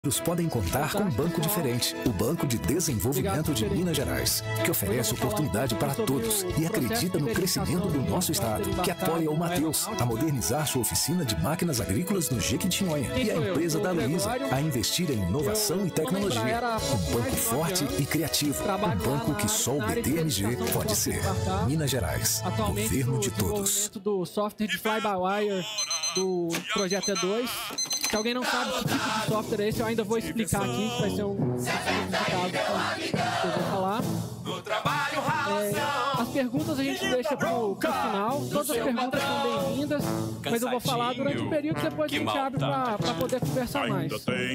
Podem contar com um banco diferente, o Banco de Desenvolvimento de Minas Gerais, que oferece oportunidade para todos e acredita no crescimento do nosso estado, que apoia o Matheus a modernizar sua oficina de máquinas agrícolas no Jequitinhonha e a empresa da Luísa a investir em inovação e tecnologia. Um banco forte e criativo, um banco que só o BDMG pode ser. Minas Gerais, governo de todos. Do software de fly-by-wire do projeto E2. Se alguém não sabe que tipo de software é esse, eu ainda vou explicar aqui, que vai ser um caso que eu vou falar. As perguntas a gente deixa pro final, todas as perguntas são bem-vindas, mas eu vou falar durante o período e depois a gente abre para poder conversar mais.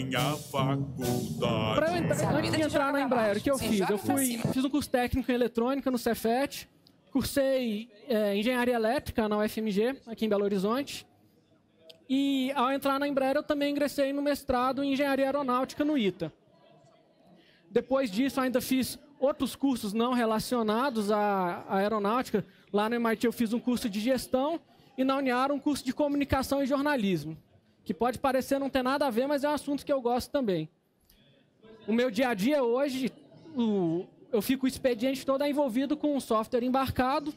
Antes de entrar na Embraer, o que eu fiz? Eu fiz um curso técnico em eletrônica no Cefet, cursei engenharia elétrica na UFMG, aqui em Belo Horizonte. E, ao entrar na Embraer, eu também ingressei no mestrado em Engenharia Aeronáutica no ITA. Depois disso, ainda fiz outros cursos não relacionados à aeronáutica. Lá no MIT eu fiz um curso de gestão e na Uniara um curso de comunicação e jornalismo, que pode parecer não ter nada a ver, mas é um assunto que eu gosto também. O meu dia a dia hoje, eu fico o expediente todo envolvido com um software embarcado.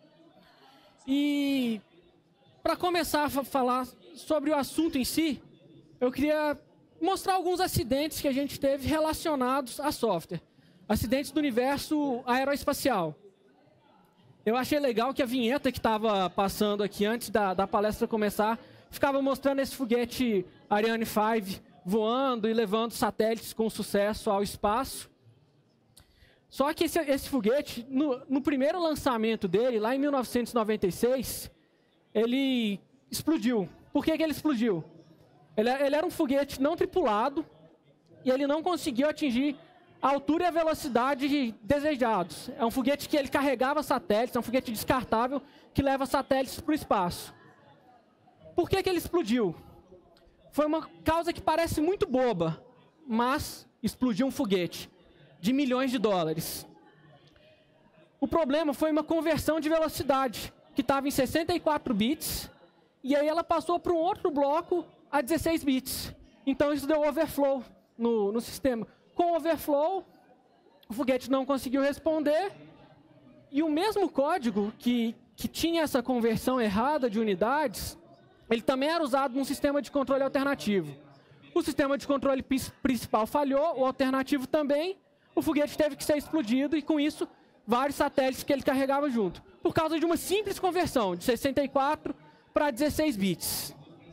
E, para começar a falar sobre o assunto em si, eu queria mostrar alguns acidentes que a gente teve relacionados a software. Acidentes do universo aeroespacial. Eu achei legal que a vinheta que estava passando aqui antes da palestra começar ficava mostrando esse foguete Ariane 5 voando e levando satélites com sucesso ao espaço. Só que esse foguete, no primeiro lançamento dele, lá em 1996, ele explodiu. Por que ele explodiu? Ele era um foguete não tripulado e ele não conseguiu atingir a altura e a velocidade desejados. É um foguete que ele carregava satélites, é um foguete descartável que leva satélites para o espaço. Por que ele explodiu? Foi uma causa que parece muito boba, mas explodiu um foguete de milhões de dólares. O problema foi uma conversão de velocidade, que estava em 64 bits, e aí ela passou para um outro bloco a 16 bits. Então isso deu overflow no sistema. Com overflow, o foguete não conseguiu responder, e o mesmo código que tinha essa conversão errada de unidades, ele também era usado num sistema de controle alternativo. O sistema de controle principal falhou, o alternativo também, o foguete teve que ser explodido, e com isso, vários satélites que ele carregava junto, por causa de uma simples conversão, de 64 para 16 bits.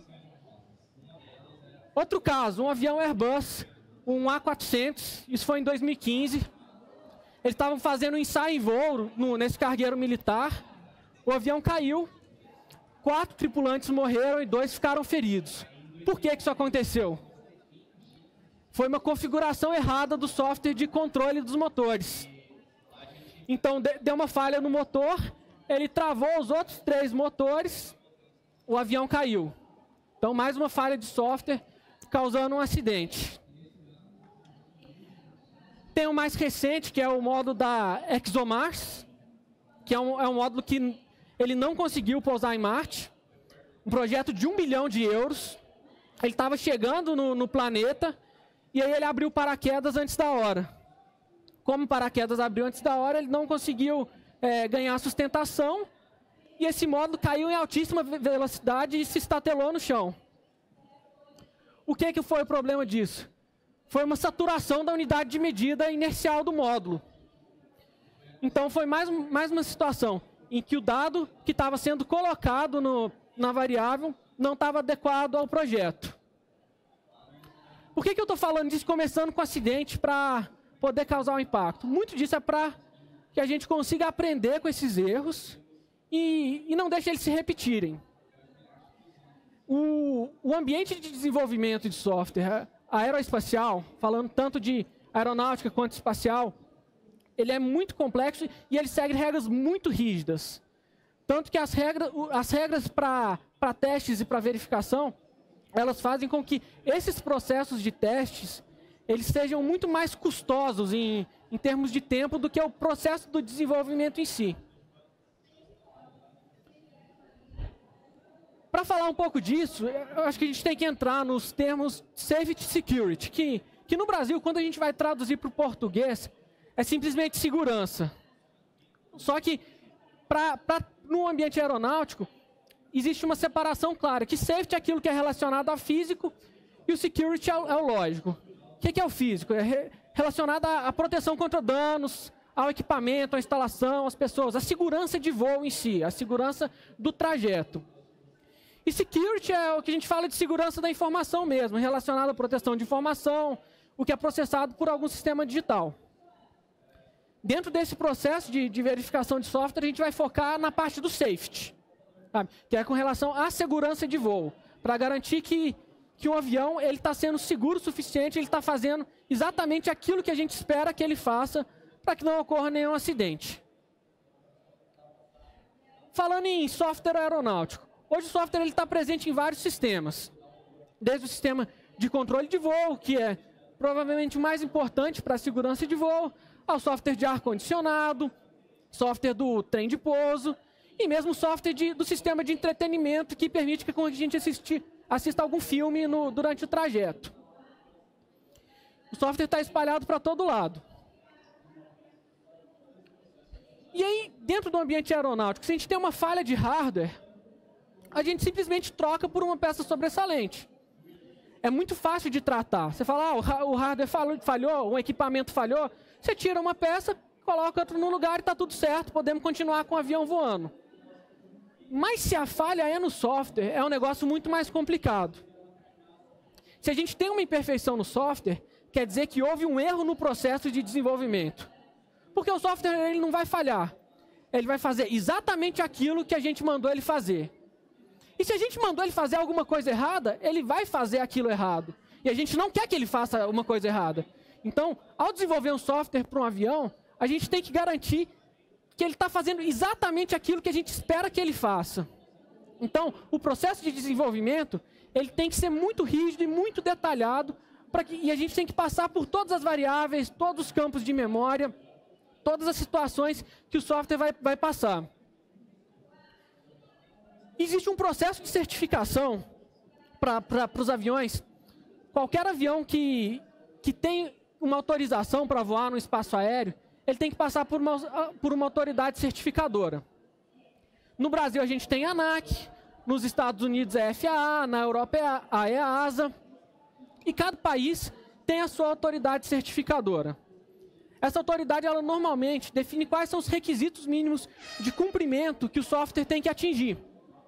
Outro caso, um avião Airbus, um A400, isso foi em 2015. Eles estavam fazendo um ensaio em voo nesse cargueiro militar. O avião caiu, 4 tripulantes morreram e 2 ficaram feridos. Por que isso aconteceu? Foi uma configuração errada do software de controle dos motores. Então, deu uma falha no motor, ele travou os outros 3 motores, o avião caiu. Então, mais uma falha de software causando um acidente. Tem o mais recente, que é o módulo da ExoMars, que é um módulo que ele não conseguiu pousar em Marte. Um projeto de 1 bilhão de euros. Ele estava chegando no planeta e aí ele abriu paraquedas antes da hora. Como o paraquedas abriu antes da hora, ele não conseguiu ganhar sustentação e esse módulo caiu em altíssima velocidade e se estatelou no chão. O que foi o problema disso? Foi uma saturação da unidade de medida inercial do módulo. Então foi mais uma situação em que o dado que estava sendo colocado na variável não estava adequado ao projeto. Por que eu estou falando disso começando com acidente para poder causar um impacto? Muito disso é para que a gente consiga aprender com esses erros e não deixe eles se repetirem. O ambiente de desenvolvimento de software aeroespacial, falando tanto de aeronáutica quanto espacial, ele é muito complexo e ele segue regras muito rígidas. Tanto que as regras para testes e para verificação, elas fazem com que esses processos de testes, eles sejam muito mais custosos em termos de tempo do que o processo do desenvolvimento em si. Para falar um pouco disso, eu acho que a gente tem que entrar nos termos Safety e Security, que no Brasil, quando a gente vai traduzir para o português, é simplesmente segurança. Só que, no ambiente aeronáutico, existe uma separação clara, que Safety é aquilo que é relacionado ao físico e o Security é o lógico. O que é o físico? É relacionado à proteção contra danos, ao equipamento, à instalação, às pessoas, à segurança de voo em si, à segurança do trajeto. E Security é o que a gente fala de segurança da informação mesmo, relacionado à proteção de informação, o que é processado por algum sistema digital. Dentro desse processo de verificação de software, a gente vai focar na parte do Safety, sabe? Que é com relação à segurança de voo, para garantir que um avião está sendo seguro o suficiente, ele está fazendo exatamente aquilo que a gente espera que ele faça, para que não ocorra nenhum acidente. Falando em software aeronáutico, hoje o software está presente em vários sistemas. Desde o sistema de controle de voo, que é provavelmente o mais importante para a segurança de voo, ao software de ar-condicionado, software do trem de pouso, e mesmo software do sistema de entretenimento, que permite que a gente assista algum filme durante o trajeto. O software está espalhado para todo lado. E aí, dentro do ambiente aeronáutico, se a gente tem uma falha de hardware, a gente simplesmente troca por uma peça sobressalente. É muito fácil de tratar. Você fala, o hardware falhou, o equipamento falhou, você tira uma peça, coloca outro no lugar e está tudo certo, podemos continuar com o avião voando. Mas se a falha é no software, é um negócio muito mais complicado. Se a gente tem uma imperfeição no software, quer dizer que houve um erro no processo de desenvolvimento. Porque o software ele não vai falhar. Ele vai fazer exatamente aquilo que a gente mandou ele fazer. E se a gente mandou ele fazer alguma coisa errada, ele vai fazer aquilo errado. E a gente não quer que ele faça uma coisa errada. Então, ao desenvolver um software para um avião, a gente tem que garantir que ele está fazendo exatamente aquilo que a gente espera que ele faça. Então, o processo de desenvolvimento, ele tem que ser muito rígido e muito detalhado, e a gente tem que passar por todas as variáveis, todos os campos de memória, todas as situações que o software vai passar. Existe um processo de certificação para os aviões. Qualquer avião que tem uma autorização para voar no espaço aéreo, ele tem que passar por uma autoridade certificadora. No Brasil a gente tem a ANAC, nos Estados Unidos é a FAA, na Europa é a EASA, e cada país tem a sua autoridade certificadora. Essa autoridade, ela normalmente define quais são os requisitos mínimos de cumprimento que o software tem que atingir.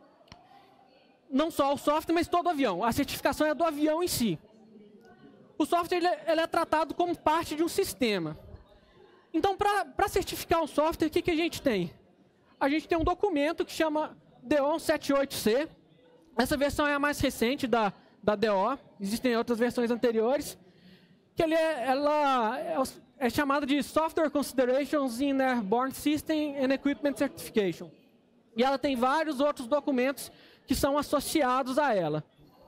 Não só o software, mas todo o avião. A certificação é do avião em si. O software ele é tratado como parte de um sistema. Então, para certificar um software, o que a gente tem? A gente tem um documento que chama DO 78C. Essa versão é a mais recente da DO. Existem outras versões anteriores. Que ela é chamada de Software Considerations in Airborne System and Equipment Certification. E ela tem vários outros documentos que são associados a ela.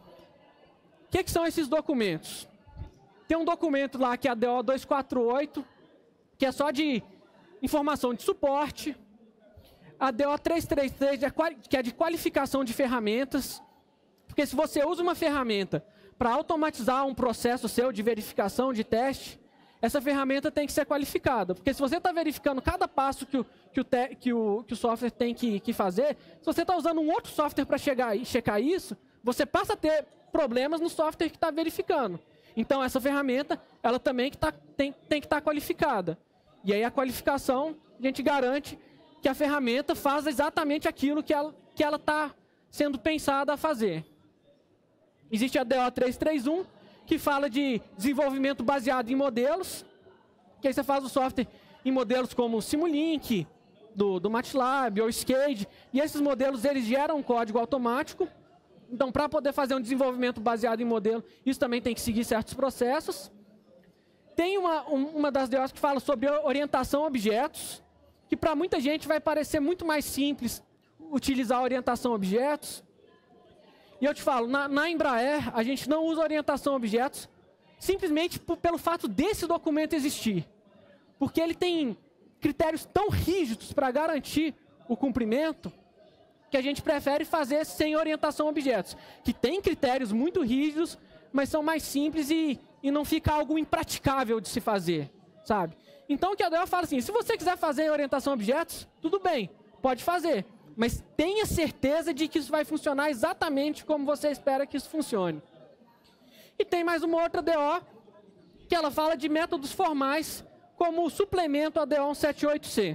O que são esses documentos? Tem um documento lá que é a DO 248, que é só de informação de suporte. A DO 333, que é de qualificação de ferramentas. Porque se você usa uma ferramenta para automatizar um processo seu de verificação, de teste, essa ferramenta tem que ser qualificada. Porque se você está verificando cada passo que o software tem que fazer, se você está usando um outro software para checar isso, você passa a ter problemas no software que está verificando. Então, essa ferramenta, ela também tem que estar qualificada. E aí, a qualificação, a gente garante que a ferramenta faz exatamente aquilo que ela está sendo pensada a fazer. Existe a DO 331, que fala de desenvolvimento baseado em modelos, que aí você faz o software em modelos como o Simulink, do MATLAB ou SCADE, e esses modelos eles geram um código automático. Então, para poder fazer um desenvolvimento baseado em modelo, isso também tem que seguir certos processos. Tem uma das DOs que fala sobre orientação a objetos, que para muita gente vai parecer muito mais simples utilizar orientação a objetos. E eu te falo, na Embraer, a gente não usa orientação a objetos simplesmente pelo fato desse documento existir. Porque ele tem critérios tão rígidos para garantir o cumprimento que a gente prefere fazer sem orientação a objetos, que tem critérios muito rígidos, mas são mais simples e não fica algo impraticável de se fazer, sabe? Então, o que a DO fala assim, se você quiser fazer em orientação a objetos, tudo bem, pode fazer, mas tenha certeza de que isso vai funcionar exatamente como você espera que isso funcione. E tem mais uma outra DO, que ela fala de métodos formais, como o suplemento à DO 178C.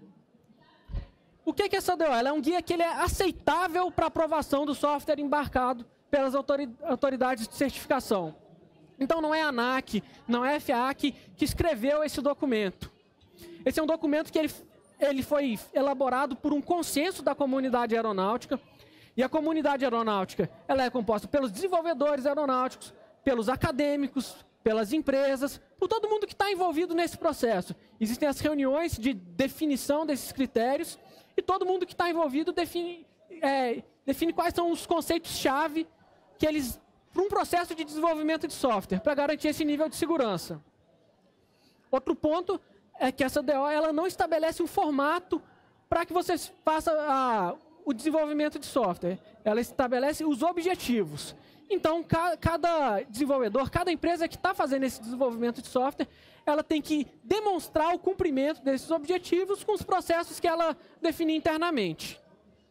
O que é essa DO? Ela é um guia que ele é aceitável para aprovação do software embarcado pelas autoridades de certificação. Então, não é a ANAC, não é a FAA que escreveu esse documento. Esse é um documento que ele foi elaborado por um consenso da comunidade aeronáutica. E a comunidade aeronáutica ela é composta pelos desenvolvedores aeronáuticos, pelos acadêmicos, pelas empresas, por todo mundo que está envolvido nesse processo. Existem as reuniões de definição desses critérios e todo mundo que está envolvido define quais são os conceitos-chave que eles para um processo de desenvolvimento de software, para garantir esse nível de segurança. Outro ponto é que essa DO ela não estabelece um formato para que você faça o desenvolvimento de software. Ela estabelece os objetivos. Então, cada desenvolvedor, cada empresa que está fazendo esse desenvolvimento de software, ela tem que demonstrar o cumprimento desses objetivos com os processos que ela define internamente.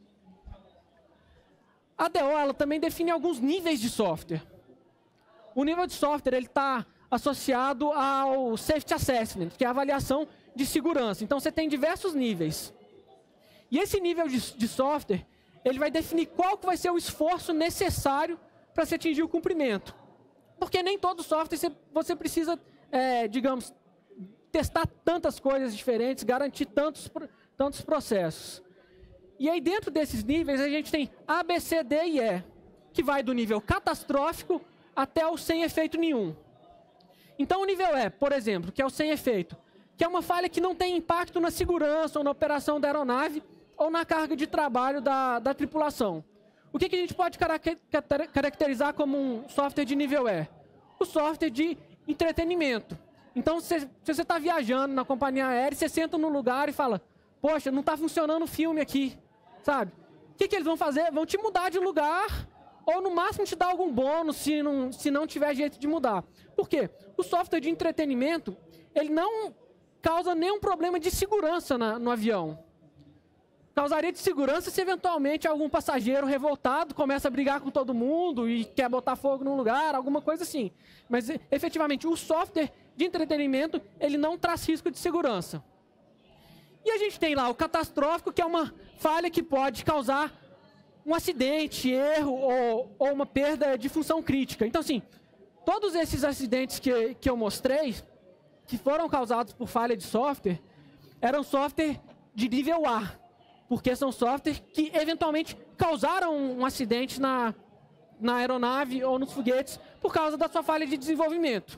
A DO ela também define alguns níveis de software. O nível de software está associado ao Safety Assessment, que é a avaliação de segurança. Então, você tem diversos níveis. E esse nível de software, ele vai definir qual que vai ser o esforço necessário para se atingir o cumprimento. Porque nem todo software você precisa, digamos, testar tantas coisas diferentes, garantir tantos processos. E aí, dentro desses níveis, a gente tem A, B, C, D e E, que vai do nível catastrófico até o sem efeito nenhum. Então, o nível E, por exemplo, que é o sem efeito, que é uma falha que não tem impacto na segurança ou na operação da aeronave ou na carga de trabalho da tripulação. O que a gente pode caracterizar como um software de nível E? O software de entretenimento. Então, se você está viajando na companhia aérea, você senta no lugar e fala, poxa, não está funcionando o filme aqui, sabe? O que eles vão fazer? Vão te mudar de lugar ou, no máximo, te dar algum bônus se não tiver jeito de mudar. Por quê? O software de entretenimento, ele não causa nenhum problema de segurança no avião. Causaria de segurança se, eventualmente, algum passageiro revoltado começa a brigar com todo mundo e quer botar fogo no lugar, alguma coisa assim. Mas, efetivamente, o software de entretenimento, ele não traz risco de segurança. E a gente tem lá o catastrófico, que é uma falha que pode causar um acidente, erro ou uma perda de função crítica. Então, assim, todos esses acidentes que eu mostrei, que foram causados por falha de software, eram software de nível A, porque são softwares que, eventualmente, causaram um acidente na aeronave ou nos foguetes por causa da sua falha de desenvolvimento.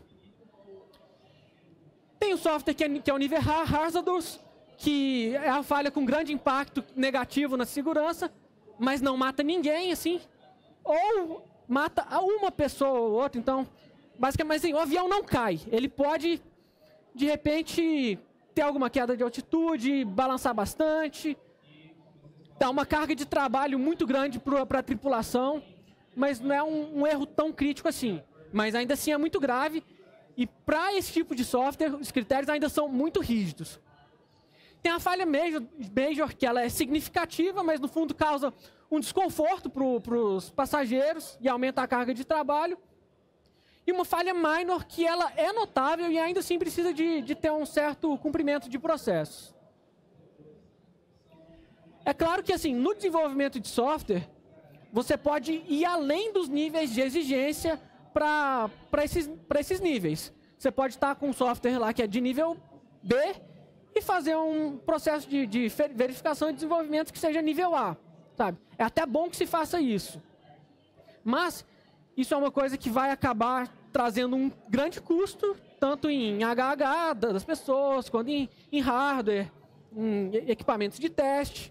Tem o software que é o nível Hazardous, que é a falha com grande impacto negativo na segurança, mas não mata ninguém, assim, ou mata uma pessoa ou outra. Então, basicamente, assim, o avião não cai. Ele pode, de repente, ter alguma queda de altitude, balançar bastante, dar uma carga de trabalho muito grande para a tripulação, mas não é um erro tão crítico assim. Mas ainda assim é muito grave, e para esse tipo de software, os critérios ainda são muito rígidos. Tem a falha major, que ela é significativa, mas no fundo causa um desconforto para os passageiros e aumenta a carga de trabalho. E uma falha minor, que ela é notável e ainda assim precisa de ter um certo cumprimento de processos. É claro que, assim, no desenvolvimento de software, você pode ir além dos níveis de exigência para esses níveis. Você pode estar com um software lá que é de nível B e fazer um processo de verificação e desenvolvimento que seja nível A, sabe? É até bom que se faça isso. Mas isso é uma coisa que vai acabar trazendo um grande custo, tanto em HH das pessoas, quanto em hardware, em equipamentos de teste.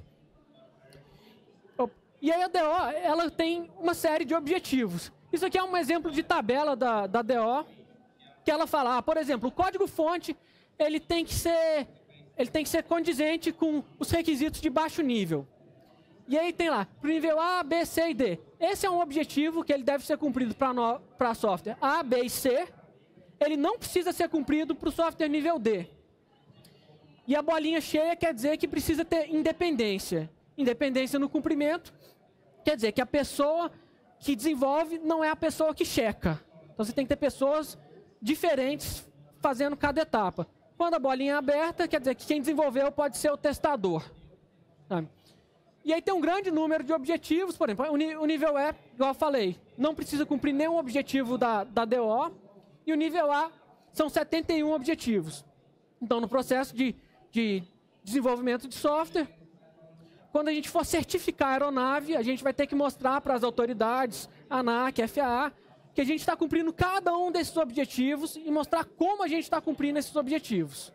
E aí a DO, ela tem uma série de objetivos. Isso aqui é um exemplo de tabela da DO, que ela fala, por exemplo, o código-fonte, ele tem que ser condizente com os requisitos de baixo nível. E aí tem lá, para o nível A, B, C e D. Esse é um objetivo que ele deve ser cumprido para software A, B e C. Ele não precisa ser cumprido para o software nível D. E a bolinha cheia quer dizer que precisa ter independência. Independência no cumprimento quer dizer que a pessoa que desenvolve não é a pessoa que checa. Então você tem que ter pessoas diferentes fazendo cada etapa. Quando a bolinha é aberta, quer dizer que quem desenvolveu pode ser o testador. Sabe? E aí tem um grande número de objetivos, por exemplo, o nível E, igual eu falei, não precisa cumprir nenhum objetivo da DO, e o nível A são 71 objetivos. Então, no processo de desenvolvimento de software, quando a gente for certificar a aeronave, a gente vai ter que mostrar para as autoridades, ANAC, FAA, que a gente está cumprindo cada um desses objetivos e mostrar como a gente está cumprindo esses objetivos.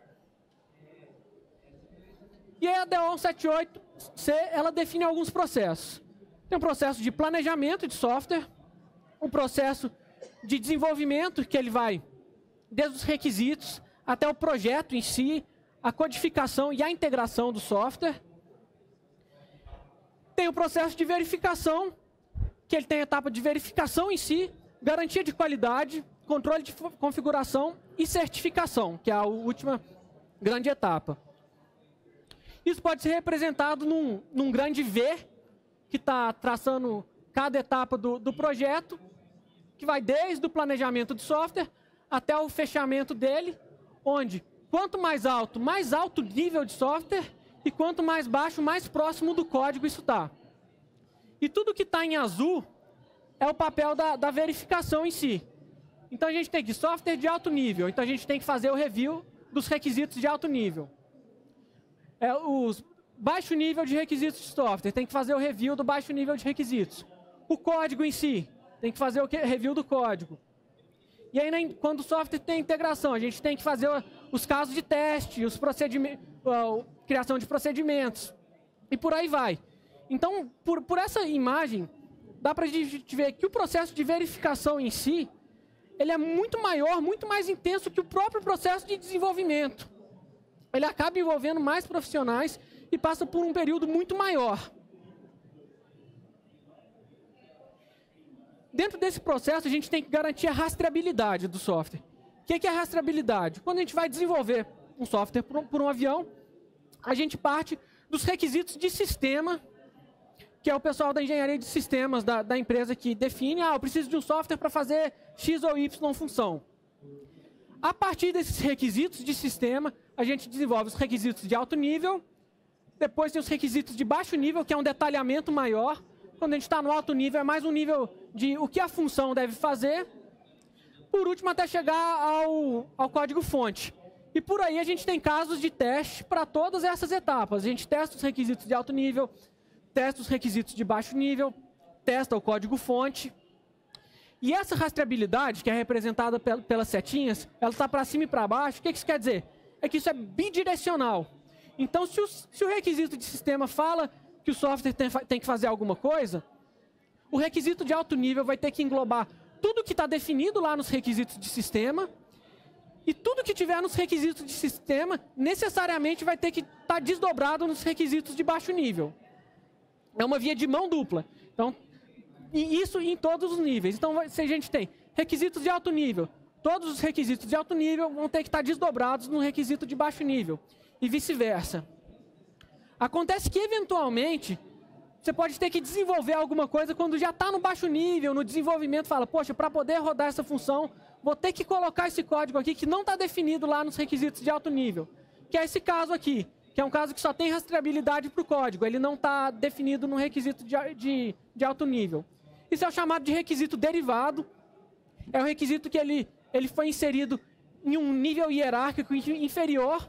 E aí a DO 178C, ela define alguns processos. Tem um processo de planejamento de software, um processo de desenvolvimento, que ele vai desde os requisitos até o projeto em si, a codificação e a integração do software. Tem o processo de verificação, que ele tem a etapa de verificação em si, garantia de qualidade, controle de configuração e certificação, que é a última grande etapa. Isso pode ser representado num grande V, que está traçando cada etapa do projeto, que vai desde o planejamento de software até o fechamento dele, onde quanto mais alto nível de software, e quanto mais baixo, mais próximo do código isso está. E tudo que está em azul é o papel da verificação em si. Então a gente tem que software de alto nível, então a gente tem que fazer o review dos requisitos de alto nível. Os baixo nível de requisitos de software, tem que fazer o review do baixo nível de requisitos. O código em si, tem que fazer o review do código. E aí, quando o software tem integração, a gente tem que fazer os casos de teste, os procedimentos, criação de procedimentos, e por aí vai. Então, por essa imagem, dá para a gente ver que o processo de verificação em si, ele é muito maior, muito mais intenso que o próprio processo de desenvolvimento. Ele acaba envolvendo mais profissionais e passa por um período muito maior. Dentro desse processo, a gente tem que garantir a rastreabilidade do software. O que é a rastreabilidade? Quando a gente vai desenvolver um software por um avião, a gente parte dos requisitos de sistema, que é o pessoal da engenharia de sistemas da empresa que define, eu preciso de um software para fazer X ou Y função. A partir desses requisitos de sistema, a gente desenvolve os requisitos de alto nível, depois tem os requisitos de baixo nível, que é um detalhamento maior. Quando a gente está no alto nível, é mais um nível de o que a função deve fazer. Por último, até chegar ao código-fonte. E por aí a gente tem casos de teste para todas essas etapas. A gente testa os requisitos de alto nível, testa os requisitos de baixo nível, testa o código-fonte. E essa rastreabilidade, que é representada pelas setinhas, ela está para cima e para baixo. O que isso quer dizer? É que isso é bidirecional. Então, se o requisito de sistema fala que o software tem que fazer alguma coisa, o requisito de alto nível vai ter que englobar tudo que está definido lá nos requisitos de sistema, e tudo que tiver nos requisitos de sistema, necessariamente vai ter que estar desdobrado nos requisitos de baixo nível. É uma via de mão dupla. Então, e isso em todos os níveis. Então, se a gente tem requisitos de alto nível, todos os requisitos de alto nível vão ter que estar desdobrados no requisito de baixo nível, e vice-versa. Acontece que, eventualmente, você pode ter que desenvolver alguma coisa quando já está no baixo nível, no desenvolvimento, fala, poxa, para poder rodar essa função, vou ter que colocar esse código aqui que não está definido lá nos requisitos de alto nível. Que é esse caso aqui, que é um caso que só tem rastreabilidade para o código, ele não está definido no requisito de alto nível. Isso é o chamado de requisito derivado, é um requisito que ele foi inserido em um nível hierárquico inferior,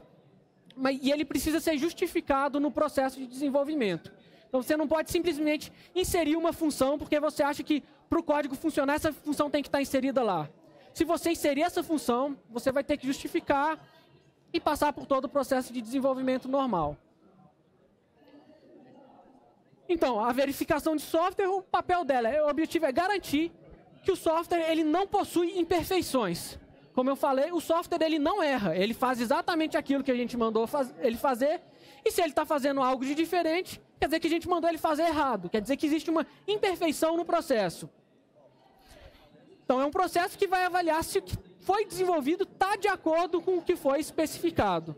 e ele precisa ser justificado no processo de desenvolvimento. Então, você não pode simplesmente inserir uma função porque você acha que, para o código funcionar, essa função tem que estar inserida lá. Se você inserir essa função, você vai ter que justificar e passar por todo o processo de desenvolvimento normal. Então, a verificação de software, o papel dela, o objetivo é garantir que o software ele não possui imperfeições. como eu falei, o software ele não erra. Ele faz exatamente aquilo que a gente mandou ele fazer. E se ele está fazendo algo de diferente, quer dizer que a gente mandou ele fazer errado. Quer dizer que existe uma imperfeição no processo. Então, é um processo que vai avaliar se o que foi desenvolvido está de acordo com o que foi especificado.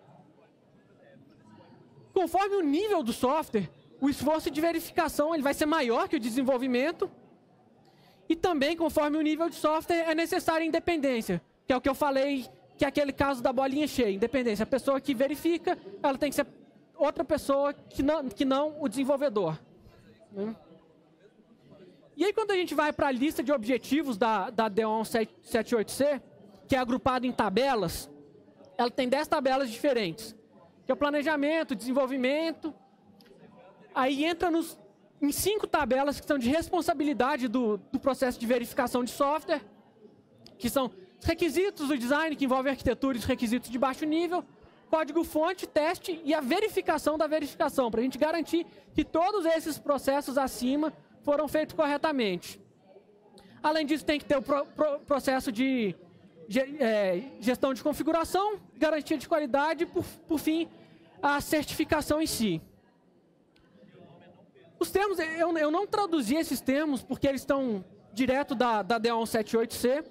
Conforme o nível do software, o esforço de verificação ele vai ser maior que o desenvolvimento. E também, conforme o nível de software, é necessária independência, que é o que eu falei, que é aquele caso da bolinha cheia, independência. A pessoa que verifica, ela tem que ser outra pessoa que não o desenvolvedor. E aí, quando a gente vai para a lista de objetivos da DO-178C, que é agrupada em tabelas, ela tem 10 tabelas diferentes, que é o planejamento, desenvolvimento. Aí entra em 5 tabelas que são de responsabilidade do processo de verificação de software, que são os requisitos do design, que envolve arquitetura e os requisitos de baixo nível, código-fonte, teste e a verificação da verificação, para a gente garantir que todos esses processos acima foram feitos corretamente. Além disso, tem que ter o processo de gestão de configuração, garantia de qualidade e, por fim, a certificação em si. Os termos, eu não traduzi esses termos porque eles estão direto da DO-178C.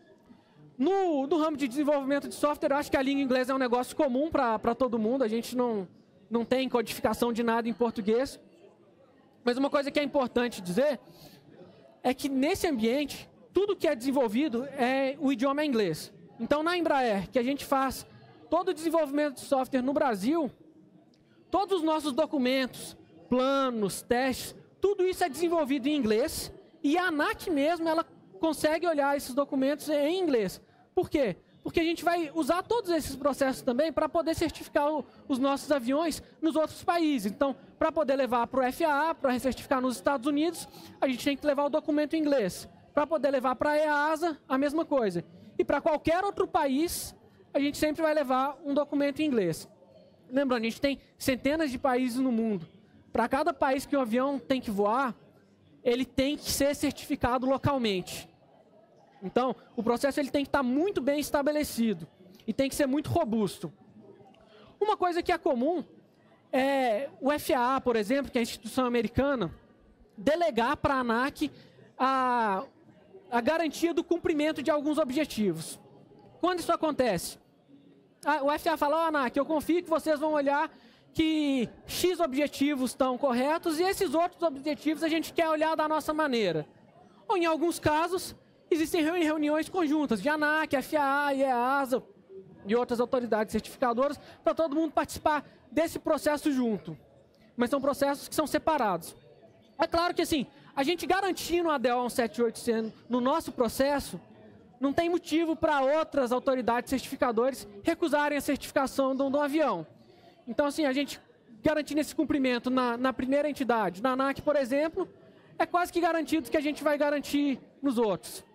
No ramo de desenvolvimento de software, eu acho que a língua inglesa é um negócio comum para todo mundo. A gente não tem codificação de nada em português. Mas uma coisa que é importante dizer é que nesse ambiente, tudo que é desenvolvido, o idioma é inglês. Então, na Embraer, que a gente faz todo o desenvolvimento de software no Brasil, todos os nossos documentos, planos, testes, tudo isso é desenvolvido em inglês. E a ANAC mesmo, ela consegue olhar esses documentos em inglês. Por quê? Porque a gente vai usar todos esses processos também para poder certificar os nossos aviões nos outros países. Então, para poder levar para o FAA, para certificar nos Estados Unidos, a gente tem que levar o documento em inglês. Para poder levar para a EASA, a mesma coisa. E para qualquer outro país, a gente sempre vai levar um documento em inglês. Lembrando, a gente tem centenas de países no mundo. Para cada país que o avião tem que voar, ele tem que ser certificado localmente. Então, o processo ele tem que estar muito bem estabelecido e tem que ser muito robusto. Uma coisa que é comum é o FAA, por exemplo, que é a instituição americana, delegar para a ANAC a garantia do cumprimento de alguns objetivos. Quando isso acontece? O FAA fala, ANAC, eu confio que vocês vão olhar que X objetivos estão corretos e esses outros objetivos a gente quer olhar da nossa maneira. Ou, em alguns casos, existem reuniões conjuntas de ANAC, FAA, EASA e outras autoridades certificadoras para todo mundo participar desse processo junto. Mas são processos que são separados. É claro que, assim, a gente garantindo a DO-178C no nosso processo, não tem motivo para outras autoridades certificadoras recusarem a certificação de um avião. Então, assim, a gente garantindo esse cumprimento na primeira entidade, na ANAC, por exemplo, é quase que garantido que a gente vai garantir nos outros.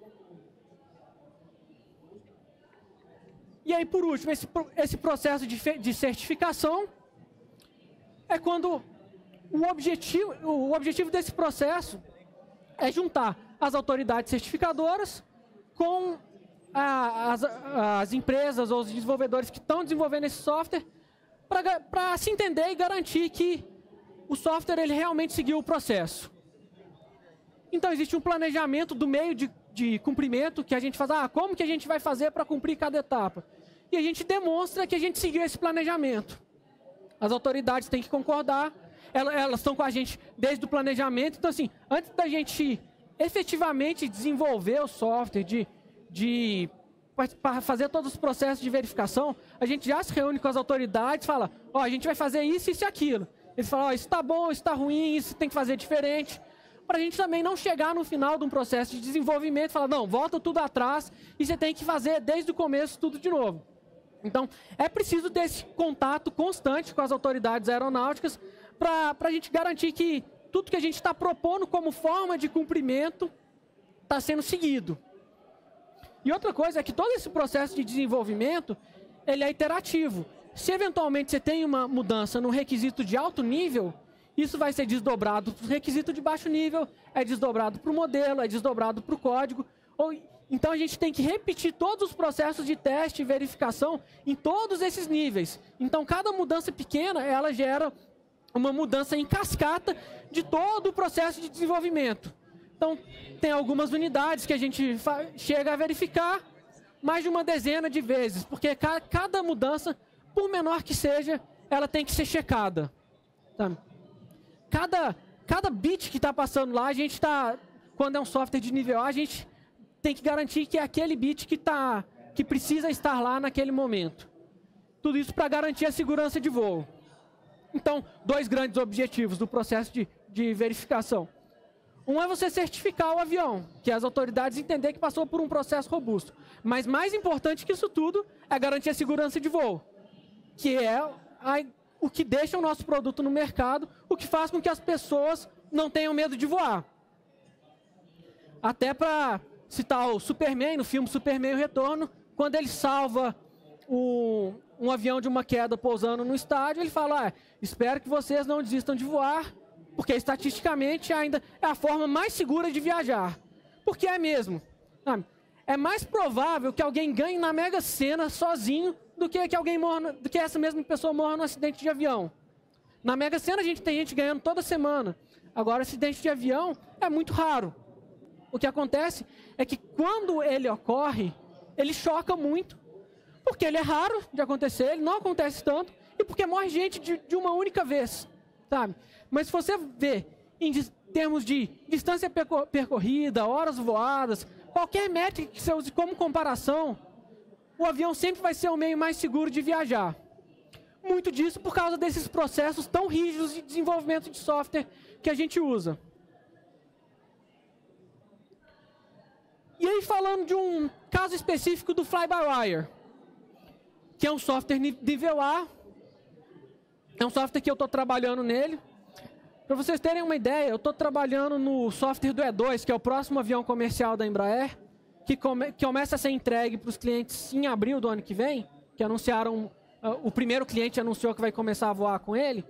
E aí, por último, esse processo de certificação é quando o objetivo desse processo é juntar as autoridades certificadoras com as empresas ou os desenvolvedores que estão desenvolvendo esse software para se entender e garantir que o software ele realmente seguiu o processo. Então, existe um planejamento do meio de cumprimento que a gente faz, como que a gente vai fazer para cumprir cada etapa? E a gente demonstra que a gente seguiu esse planejamento. As autoridades têm que concordar, elas estão com a gente desde o planejamento. Então, assim, antes da gente efetivamente desenvolver o software, para fazer todos os processos de verificação, a gente já se reúne com as autoridades, fala, a gente vai fazer isso, isso e aquilo. Eles falam, isso está bom, isso está ruim, isso tem que fazer diferente. Para a gente também não chegar no final de um processo de desenvolvimento e falar, não, volta tudo atrás e você tem que fazer desde o começo tudo de novo. Então, é preciso ter esse contato constante com as autoridades aeronáuticas para a gente garantir que tudo que a gente está propondo como forma de cumprimento está sendo seguido. E outra coisa é que todo esse processo de desenvolvimento, ele é iterativo. Se eventualmente você tem uma mudança no requisito de alto nível, isso vai ser desdobrado para o requisito de baixo nível, é desdobrado para o modelo, é desdobrado para o código, Então a gente tem que repetir todos os processos de teste e verificação em todos esses níveis. Então cada mudança pequena, ela gera uma mudança em cascata de todo o processo de desenvolvimento. Então tem algumas unidades que a gente chega a verificar mais de uma dezena de vezes, porque cada mudança, por menor que seja, ela tem que ser checada. Tá? Cada bit que está passando lá, a gente está, quando é um software de nível A, a gente tem que garantir que é aquele bit que precisa estar lá naquele momento. Tudo isso para garantir a segurança de voo. Então, dois grandes objetivos do processo de verificação. Um é você certificar o avião, que as autoridades entenderem que passou por um processo robusto. Mas mais importante que isso tudo é garantir a segurança de voo, que é o que deixa o nosso produto no mercado, o que faz com que as pessoas não tenham medo de voar. Até para citar o Superman, no filme Superman o Retorno, quando ele salva um avião de uma queda pousando no estádio, ele fala, espero que vocês não desistam de voar, porque estatisticamente ainda é a forma mais segura de viajar. Porque é mesmo. É mais provável que alguém ganhe na Mega Sena sozinho do que essa mesma pessoa morra num acidente de avião. Na Mega Sena a gente tem gente ganhando toda semana. Agora, acidente de avião é muito raro. O que acontece é que quando ele ocorre, ele choca muito, porque ele é raro de acontecer, ele não acontece tanto, e porque morre gente de uma única vez, sabe? Mas se você vê em termos de distância percorrida, horas voadas, qualquer métrica que você use como comparação, o avião sempre vai ser o meio mais seguro de viajar. Muito disso por causa desses processos tão rígidos de desenvolvimento de software que a gente usa. E aí, falando de um caso específico do Fly-by-Wire, que é um software nível A, é um software que eu estou trabalhando nele. Para vocês terem uma ideia, eu estou trabalhando no software do E2, que é o próximo avião comercial da Embraer, que começa a ser entregue para os clientes em abril do ano que vem, que anunciaram, o primeiro cliente anunciou que vai começar a voar com ele.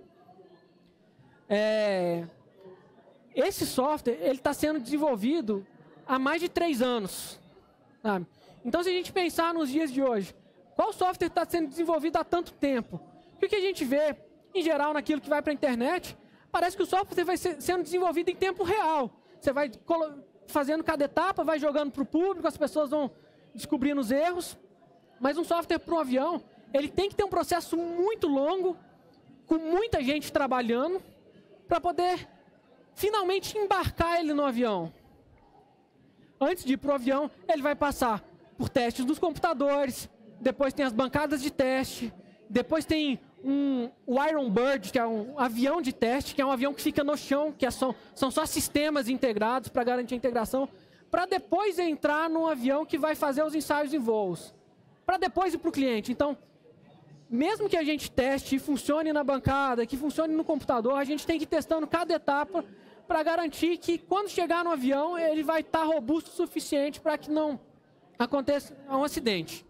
Esse software está sendo desenvolvido há mais de 3 anos. Sabe? Então, se a gente pensar nos dias de hoje, qual software está sendo desenvolvido há tanto tempo? O que a gente vê, em geral, naquilo que vai para a internet, parece que o software vai sendo desenvolvido em tempo real. Você vai fazendo cada etapa, vai jogando para o público, as pessoas vão descobrindo os erros. Mas um software para um avião, ele tem que ter um processo muito longo, com muita gente trabalhando, para poder finalmente embarcar ele no avião. Antes de ir para o avião, ele vai passar por testes dos computadores, depois tem as bancadas de teste, depois tem o Iron Bird, que é um avião de teste, que é um avião que fica no chão, que são só sistemas integrados para garantir a integração, para depois entrar num avião que vai fazer os ensaios em voos, para depois ir para o cliente. Então, mesmo que a gente teste e funcione na bancada, que funcione no computador, a gente tem que ir testando cada etapa para garantir que quando chegar no avião, ele vai estar robusto o suficiente para que não aconteça um acidente.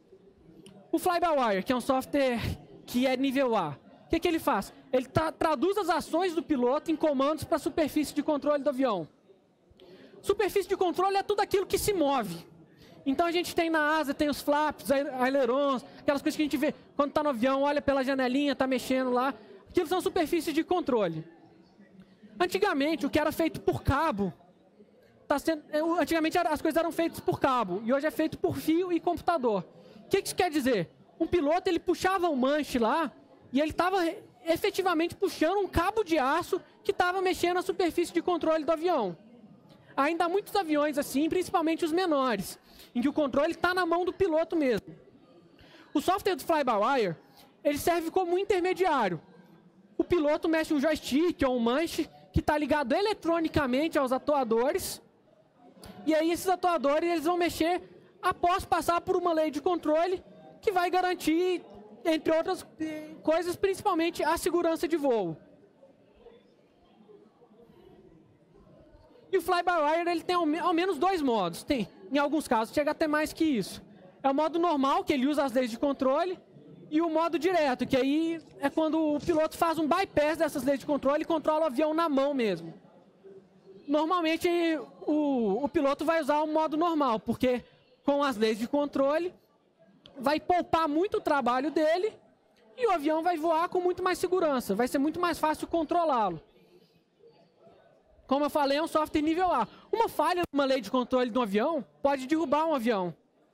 O Fly-by-Wire, que é um software que é nível A, o que ele faz? Ele traduz as ações do piloto em comandos para a superfície de controle do avião. Superfície de controle é tudo aquilo que se move. Então a gente tem na asa, tem os flaps, ailerons, aquelas coisas que a gente vê quando está no avião, olha pela janelinha, está mexendo lá. Aquilo são superfícies de controle. Antigamente, o que era feito por cabo, antigamente as coisas eram feitas por cabo, e hoje é feito por fio e computador. O que isso quer dizer? Um piloto, ele puxava um manche lá, e ele estava efetivamente puxando um cabo de aço que estava mexendo na superfície de controle do avião. Ainda há muitos aviões assim, principalmente os menores, em que o controle está na mão do piloto mesmo. O software do Fly-by-Wire, ele serve como um intermediário. O piloto mexe um joystick ou um manche que está ligado eletronicamente aos atuadores, e aí esses atuadores eles vão mexer após passar por uma lei de controle que vai garantir, entre outras coisas, principalmente a segurança de voo. E o Fly-by-Wire ele tem ao menos 2 modos. Tem, em alguns casos, chega até mais que isso. É o modo normal, que ele usa as leis de controle, e o modo direto, que aí é quando o piloto faz um bypass dessas leis de controle e controla o avião na mão mesmo. Normalmente, o piloto vai usar o modo normal, porque com as leis de controle vai poupar muito o trabalho dele e o avião vai voar com muito mais segurança, vai ser muito mais fácil controlá-lo. Como eu falei, é um software nível A. Uma falha numa lei de controle de um avião pode derrubar um avião.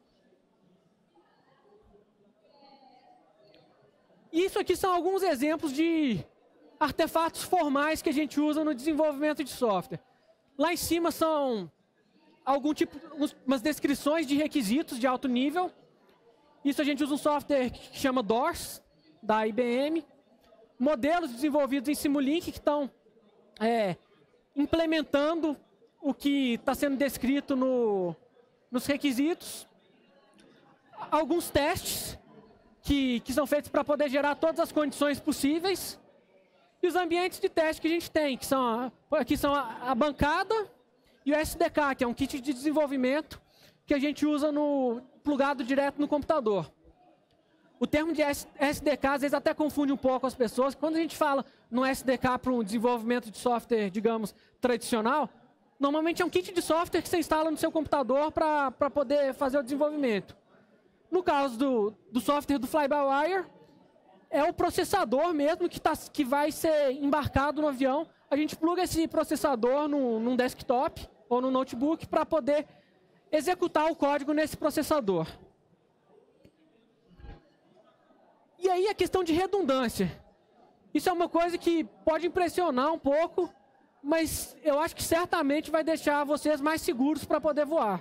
Isso aqui são alguns exemplos de artefatos formais que a gente usa no desenvolvimento de software. Lá em cima são umas descrições de requisitos de alto nível. Isso a gente usa um software que chama DORS, da IBM. Modelos desenvolvidos em Simulink que estão implementando o que está sendo descrito nos requisitos. Alguns testes que são feitos para poder gerar todas as condições possíveis. E os ambientes de teste que a gente tem, que são a bancada e o SDK, que é um kit de desenvolvimento que a gente usa plugado direto no computador. O termo de SDK às vezes até confunde um pouco as pessoas. Quando a gente fala no SDK para um desenvolvimento de software, digamos, tradicional, normalmente é um kit de software que você instala no seu computador para poder fazer o desenvolvimento. No caso do software do Fly-by-Wire, é o processador mesmo que vai ser embarcado no avião. A gente pluga esse processador num desktop ou no notebook para poder executar o código nesse processador. E aí a questão de redundância. Isso é uma coisa que pode impressionar um pouco, mas eu acho que certamente vai deixar vocês mais seguros para poder voar.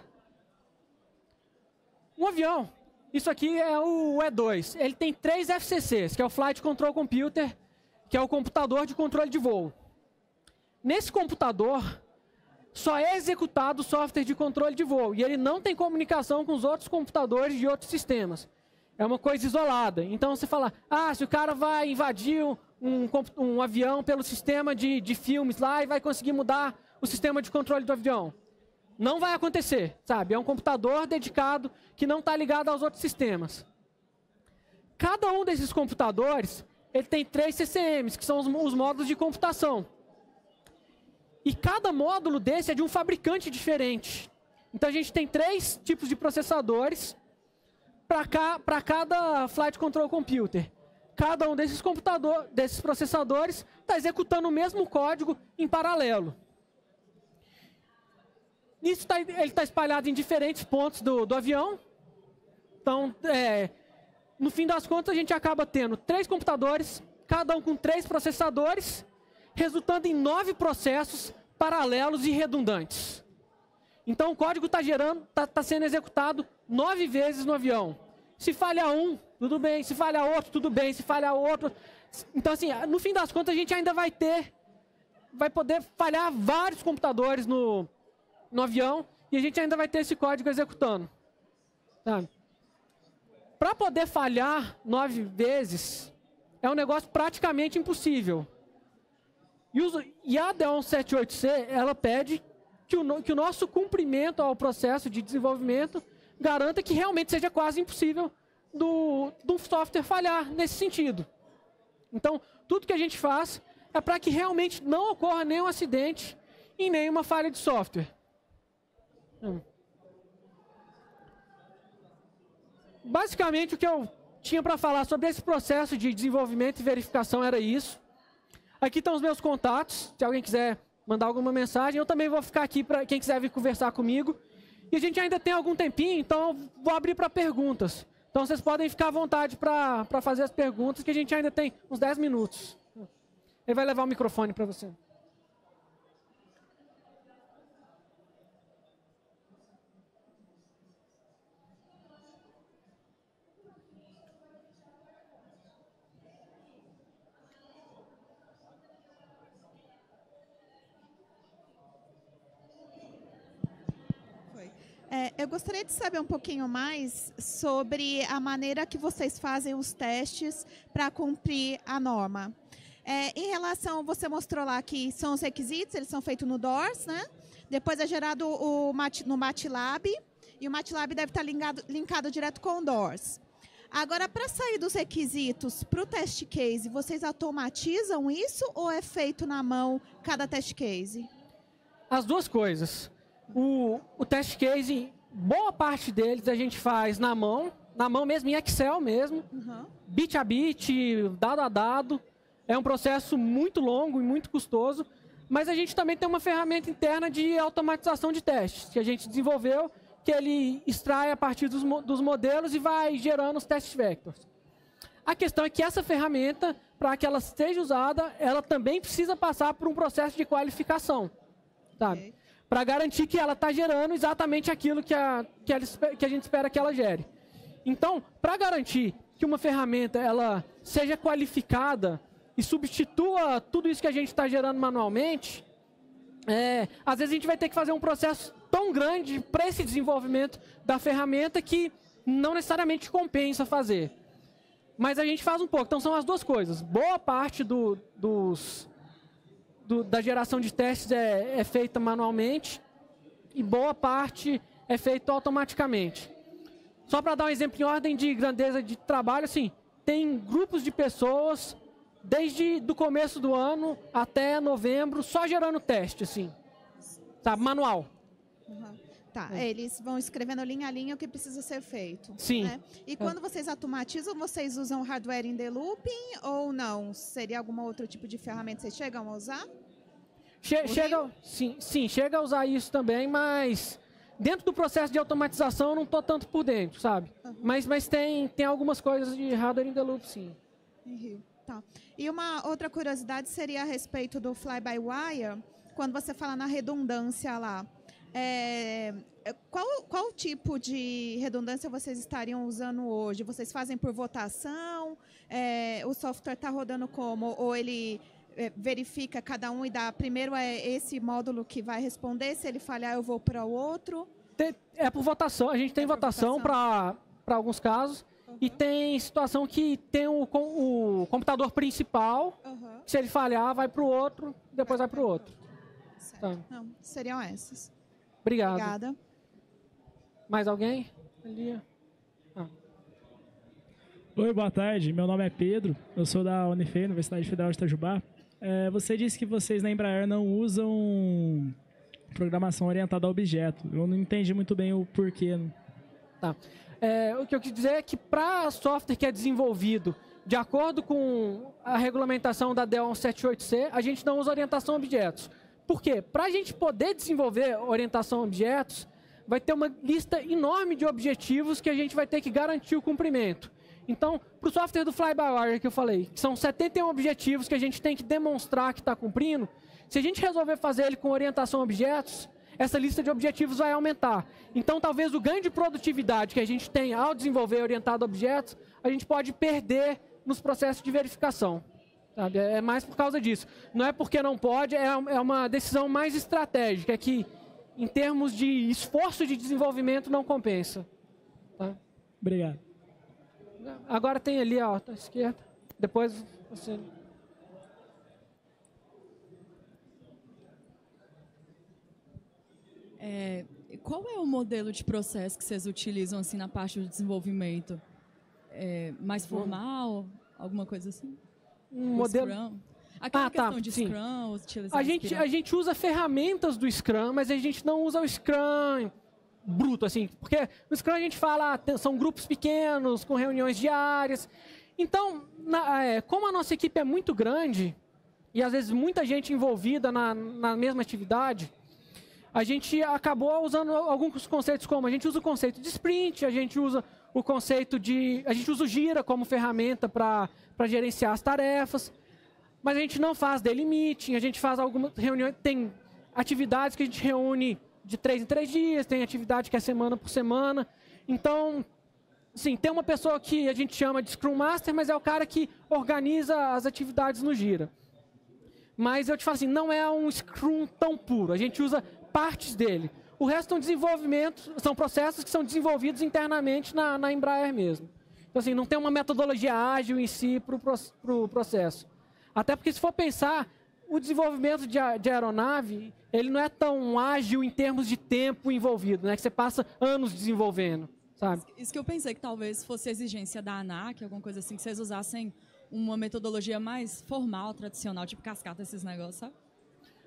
Um avião, isso aqui é o E2, ele tem 3 FCCs, que é o Flight Control Computer, que é o computador de controle de voo. Nesse computador, só é executado o software de controle de voo, e ele não tem comunicação com os outros computadores de outros sistemas. É uma coisa isolada. Então você fala, se o cara vai invadir um avião pelo sistema de filmes lá e vai conseguir mudar o sistema de controle do avião. Não vai acontecer, sabe? É um computador dedicado que não está ligado aos outros sistemas. Cada um desses computadores, ele tem 3 CCMs, que são os módulos de computação. E cada módulo desse é de um fabricante diferente. Então a gente tem 3 tipos de processadores para cada Flight Control Computer. Cada um desses processadores está executando o mesmo código em paralelo. Isso ele está espalhado em diferentes pontos do avião. Então, no fim das contas, a gente acaba tendo 3 computadores, cada um com 3 processadores, resultando em 9 processos paralelos e redundantes. Então, o código está sendo executado 9 vezes no avião. Se falha um, tudo bem. Se falha outro, tudo bem. Se falha outro... Então, assim, no fim das contas, a gente ainda vai poder falhar vários computadores no avião e a gente ainda vai ter esse código executando. Para poder falhar 9 vezes, é um negócio praticamente impossível. E a DO-178C, ela pede que o nosso cumprimento ao processo de desenvolvimento garanta que realmente seja quase impossível do software falhar nesse sentido. Então, tudo que a gente faz é para que realmente não ocorra nenhum acidente e nenhuma falha de software. Basicamente, o que eu tinha para falar sobre esse processo de desenvolvimento e verificação era isso. Aqui estão os meus contatos, se alguém quiser mandar alguma mensagem. Eu também vou ficar aqui para quem quiser vir conversar comigo. E a gente ainda tem algum tempinho, então eu vou abrir para perguntas. Então vocês podem ficar à vontade para fazer as perguntas, que a gente ainda tem uns 10 minutos. Ele vai levar o microfone para você. Eu gostaria de saber um pouquinho mais sobre a maneira que vocês fazem os testes para cumprir a norma. Em relação, você mostrou lá que são os requisitos, eles são feitos no DORS, né? Depois é gerado no MATLAB, e o MATLAB deve estar linkado direto com o DORS. Agora, para sair dos requisitos para o test case, vocês automatizam isso ou é feito na mão cada test case? As duas coisas. O test case, boa parte deles a gente faz na mão mesmo, em Excel mesmo, bit a bit, dado a dado. É um processo muito longo e muito custoso, mas a gente também tem uma ferramenta interna de automatização de testes, que a gente desenvolveu, que ele extrai a partir dos modelos e vai gerando os test vectors. A questão é que essa ferramenta, para que ela seja usada, ela também precisa passar por um processo de qualificação, sabe? Okay. Para garantir que ela está gerando exatamente aquilo que a gente espera que ela gere. Então, para garantir que uma ferramenta ela seja qualificada e substitua tudo isso que a gente está gerando manualmente, às vezes a gente vai ter que fazer um processo tão grande para esse desenvolvimento da ferramenta que não necessariamente compensa fazer. Mas a gente faz um pouco. Então, são as duas coisas. Boa parte da geração de testes é feita manualmente e boa parte é feita automaticamente. Só para dar um exemplo em ordem de grandeza de trabalho, assim, tem grupos de pessoas desde o começo do ano até novembro só gerando teste, assim, sabe, manual. Tá, eles vão escrevendo linha a linha o que precisa ser feito. Sim. Né? E quando vocês automatizam, vocês usam hardware in the looping ou não? Seria algum outro tipo de ferramenta que vocês chegam a usar? Chega a usar isso também, mas dentro do processo de automatização eu não estou tanto por dentro, sabe? Mas tem algumas coisas de hardware in the loop, sim. Tá. E uma outra curiosidade seria a respeito do fly-by-wire, quando você fala na redundância lá. Qual tipo de redundância vocês estariam usando hoje? Vocês fazem por votação? O software está rodando como? Ou ele verifica cada um e dá primeiro esse módulo que vai responder, se ele falhar eu vou para o outro? É por votação, a gente tem votação para alguns casos. E tem situação que tem o computador principal, se ele falhar vai para o outro, depois vai para o outro. Certo. Tá. Não, seriam essas. Obrigado. Obrigada. Mais alguém? Oi, boa tarde. Meu nome é Pedro. Eu sou da Unife, Universidade Federal de Itajubá. Você disse que vocês na Embraer não usam programação orientada a objeto. Eu não entendi muito bem o porquê. Tá. O que eu quis dizer é que para software que é desenvolvido de acordo com a regulamentação da DEL 178C, a gente não usa orientação a objetos. Por quê? Para a gente poder desenvolver orientação a objetos, vai ter uma lista enorme de objetivos que a gente vai ter que garantir o cumprimento. Então, para o software do fly-by-wire que eu falei, que são 71 objetivos que a gente tem que demonstrar que está cumprindo, se a gente resolver fazer ele com orientação a objetos, essa lista de objetivos vai aumentar. Então, talvez o ganho de produtividade que a gente tem ao desenvolver orientado a objetos, a gente pode perder nos processos de verificação. Sabe? É mais por causa disso. Não é porque não pode, é uma decisão mais estratégica, é que, em termos de esforço de desenvolvimento, não compensa. Tá? Obrigado. Agora tem ali, ó, à esquerda. Depois você... Qual é o modelo de processo que vocês utilizam assim na parte do desenvolvimento? Mais formal? Alguma coisa assim? Modelo... Scrum? Aquela questão de Scrum, utilizar a gente usa ferramentas do Scrum, mas a gente não usa o Scrum bruto, assim. Porque no Scrum a gente fala, são grupos pequenos, com reuniões diárias. Então, como a nossa equipe é muito grande, e às vezes muita gente envolvida na mesma atividade, a gente acabou usando alguns conceitos como, a gente usa o conceito de sprint, a gente usa o conceito a gente usa o Jira como ferramenta para gerenciar as tarefas, mas a gente não faz daily meeting, a gente faz algumas reuniões, tem atividades que a gente reúne de 3 em 3 dias, tem atividade que é semana por semana. Então, sim, tem uma pessoa que a gente chama de Scrum Master, mas é o cara que organiza as atividades no Jira. Mas eu te falo assim, não é um Scrum tão puro, a gente usa partes dele. O resto são desenvolvimentos, são processos que são desenvolvidos internamente na Embraer mesmo. Então, assim, não tem uma metodologia ágil em si para o processo. Até porque, se for pensar, o desenvolvimento de aeronave, ele não é tão ágil em termos de tempo envolvido, né? Que você passa anos desenvolvendo, sabe? Isso que eu pensei, que talvez fosse a exigência da ANAC, alguma coisa assim, que vocês usassem uma metodologia mais formal, tradicional, tipo cascata, esses negócios, sabe?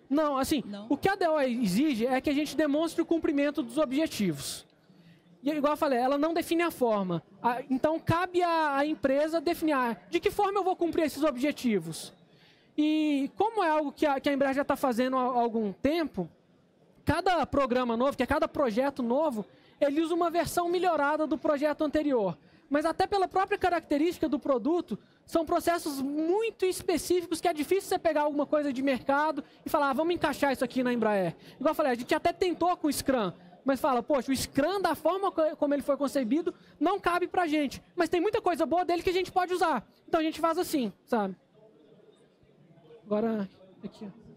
Não, assim, Não? o que a DO exige é que a gente demonstre o cumprimento dos objetivos. E, igual eu falei, ela não define a forma. Então, cabe à empresa definir de que forma eu vou cumprir esses objetivos. E como é algo que a Embraer já está fazendo há algum tempo, cada programa novo, que é cada projeto novo, ele usa uma versão melhorada do projeto anterior. Mas até pela própria característica do produto, são processos muito específicos que é difícil você pegar alguma coisa de mercado e falar, vamos encaixar isso aqui na Embraer. Igual eu falei, a gente até tentou com o Scrum, mas fala, poxa, o Scrum, da forma como ele foi concebido, não cabe pra gente. Mas tem muita coisa boa dele que a gente pode usar. Então a gente faz assim, sabe? Agora, aqui, ó.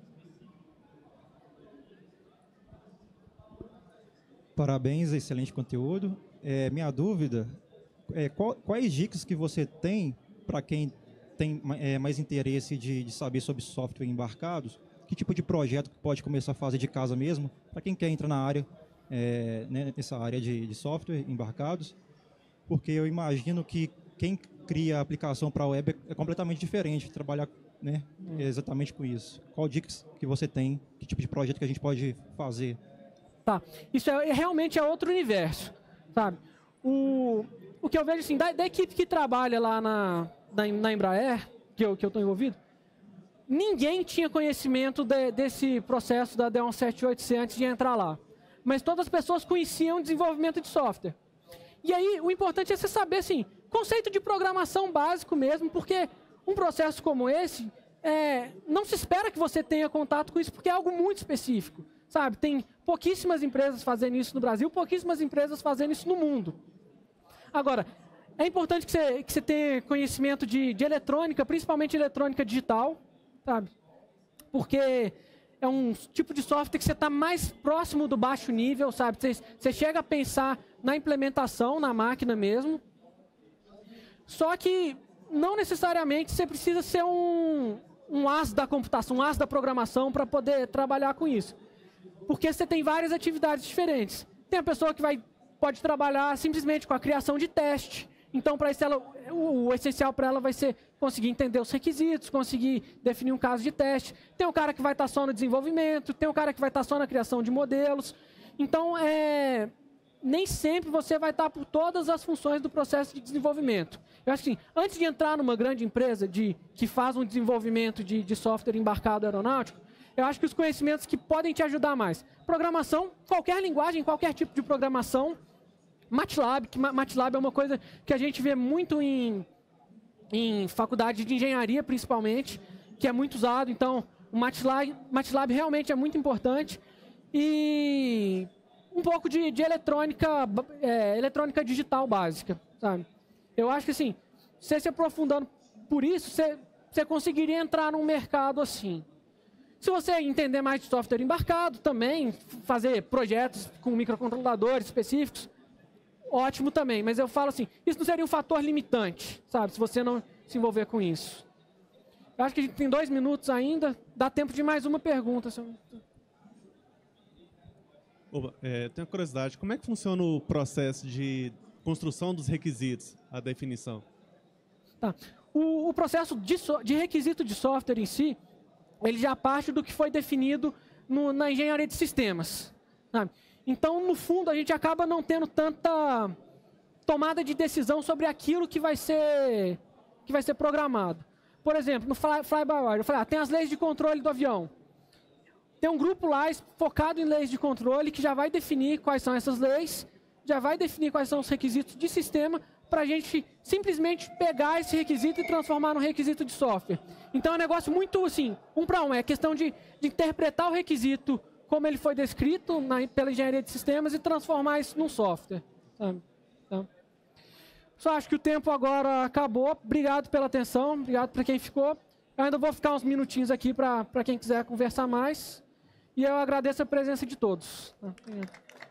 Parabéns, excelente conteúdo. Minha dúvida é quais dicas que você tem para quem tem mais interesse de saber sobre software embarcados? Que tipo de projeto que pode começar a fazer de casa mesmo? Para quem quer entrar na área, nessa área de software embarcados? Porque eu imagino que quem cria a aplicação para a web é completamente diferente, trabalhar exatamente com isso. Qual dicas que você tem? Que tipo de projeto que a gente pode fazer? Tá, isso realmente é outro universo, sabe? O que eu vejo assim, da equipe que trabalha lá na Embraer, que eu estou envolvido, ninguém tinha conhecimento desse processo da D178C antes de entrar lá. Mas todas as pessoas conheciam o desenvolvimento de software. E aí, o importante é você saber, assim, conceito de programação básico mesmo, porque um processo como esse, não se espera que você tenha contato com isso, porque é algo muito específico. Sabe, tem pouquíssimas empresas fazendo isso no Brasil, pouquíssimas empresas fazendo isso no mundo. Agora, é importante que você tenha conhecimento de eletrônica, principalmente eletrônica digital, sabe? Porque é um tipo de software que você está mais próximo do baixo nível, sabe? Você chega a pensar na implementação, na máquina mesmo. Só que não necessariamente você precisa ser um as da computação, um as da programação para poder trabalhar com isso. Porque você tem várias atividades diferentes. Tem a pessoa que pode trabalhar simplesmente com a criação de teste. Então, para isso, o essencial para ela vai ser conseguir entender os requisitos, conseguir definir um caso de teste. Tem o cara que vai estar só no desenvolvimento, tem o cara que vai estar só na criação de modelos. Então, nem sempre você vai estar por todas as funções do processo de desenvolvimento. Eu acho que, antes de entrar numa grande empresa que faz um desenvolvimento de software embarcado aeronáutico, eu acho que os conhecimentos que podem te ajudar mais. Programação, qualquer linguagem, qualquer tipo de programação. MATLAB, que MATLAB é uma coisa que a gente vê muito em faculdade de engenharia, principalmente, que é muito usado. Então, o MATLAB realmente é muito importante. E um pouco de eletrônica digital básica, sabe? Eu acho que, assim, você se aprofundando por isso, você conseguiria entrar num mercado assim. Se você entender mais de software embarcado, também fazer projetos com microcontroladores específicos, ótimo também. Mas eu falo assim, isso não seria um fator limitante, sabe? Se você não se envolver com isso. Eu acho que a gente tem 2 minutos ainda, dá tempo de mais uma pergunta. Opa, tenho curiosidade, como é que funciona o processo de construção dos requisitos, a definição? Tá. O processo de requisito de software em si, ele já parte do que foi definido na engenharia de sistemas, sabe? Então, no fundo, a gente acaba não tendo tanta tomada de decisão sobre aquilo que vai ser programado. Por exemplo, no Fly-by-Wire, eu falei, tem as leis de controle do avião. Tem um grupo lá focado em leis de controle que já vai definir quais são essas leis, já vai definir quais são os requisitos de sistema, para a gente simplesmente pegar esse requisito e transformar num requisito de software. Então é um negócio muito assim, 1 para 1. É questão de interpretar o requisito como ele foi descrito pela engenharia de sistemas e transformar isso num software. Sabe? Então, só acho que o tempo agora acabou. Obrigado pela atenção, obrigado para quem ficou. Eu ainda vou ficar uns minutinhos aqui para quem quiser conversar mais. E eu agradeço a presença de todos.